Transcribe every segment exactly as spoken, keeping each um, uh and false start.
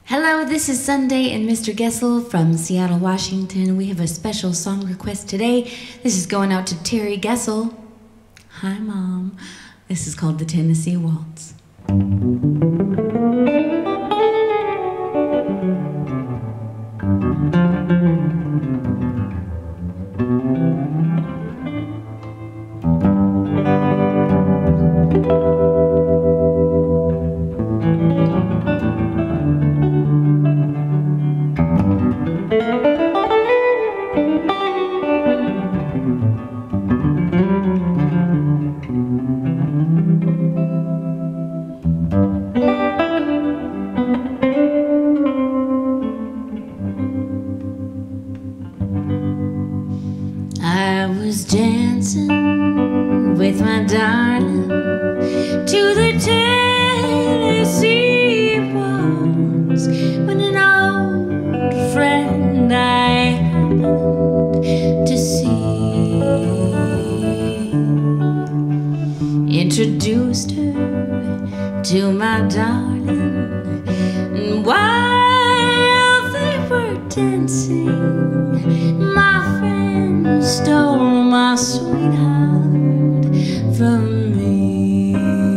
Hello, this is Sundae and Mister Goessl from Seattle, Washington. We have a special song request today. This is going out to Terry Goessl. Hi, Mom. This is called the Tennessee Waltz. I was dancing with my darling to the Tennessee Waltz when an old friend I happened to see introduced her to my darling, and while they were dancing, my friend stole my sweetheart from me.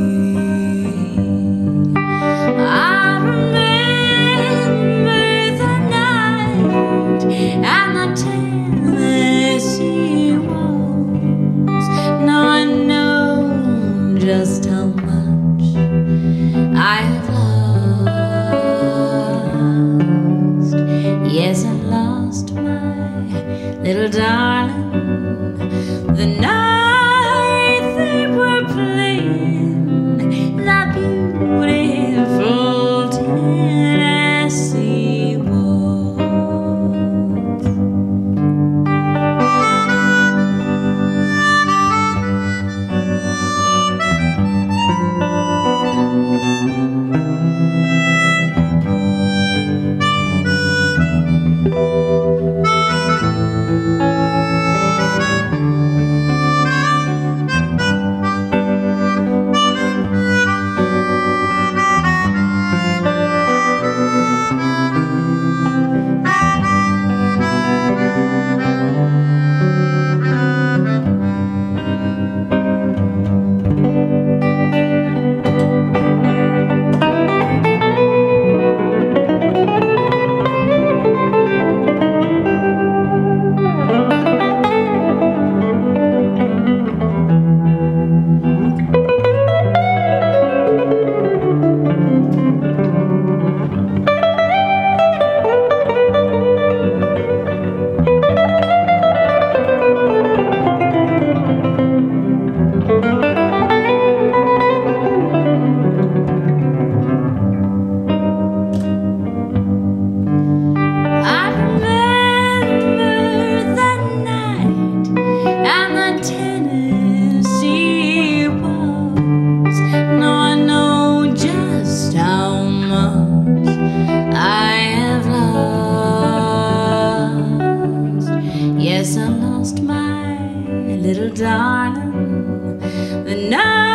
I remember the night and the Tennessee Waltz. Now I know just how much I have lost. Yes, I lost my little darling the night they were playing that beautiful Tennessee Waltz. Yes, I lost my little darling the night